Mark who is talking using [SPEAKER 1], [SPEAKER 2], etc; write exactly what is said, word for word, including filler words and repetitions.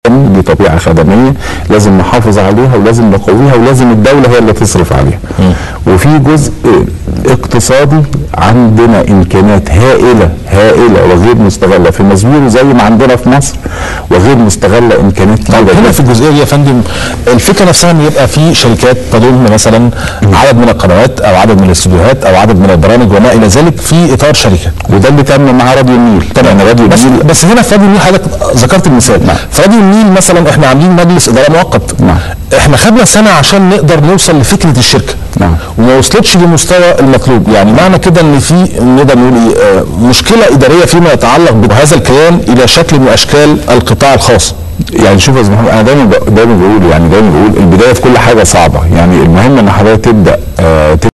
[SPEAKER 1] دي طبيعه خدميه لازم نحافظ عليها ولازم نقويها ولازم الدوله هي اللي تصرف عليها. م. وفي جزء اقتصادي عندنا امكانيات هائله هائله وغير مستغله في مزبيرو زي ما عندنا في مصر وغير مستغله امكانيات كبيره.
[SPEAKER 2] طيب هنا في الجزئيه دي يا فندم الفكره نفسها ان يبقى في شركات تضم مثلا م. عدد من القنوات او عدد من الاستوديوهات او عدد من البرامج وما الى ذلك في اطار شركه،
[SPEAKER 1] وده اللي تم مع راديو النيل.
[SPEAKER 2] تمام. راديو بس النيل بس هنا في راديو النيل حضرتك ذكرت المثال. نعم. في راديو النيل مثلا احنا عاملين مجلس اداره مؤقت.
[SPEAKER 1] نعم.
[SPEAKER 2] احنا خدنا سنه عشان نقدر نوصل لفكره الشركه.
[SPEAKER 1] نعم.
[SPEAKER 2] وما وصلتش للمستوى المطلوب، يعني معنى كده ان في نقدر نقول ايه مشكله اداريه فيما يتعلق بهذا الكيان الى شكل من اشكال القطاع الخاص.
[SPEAKER 1] يعني شوف يا استاذ محمد، انا دايما دايما بقول يعني دايما بقول البدايه في كل حاجه صعبه، يعني المهم ان حضرتك تبدا آه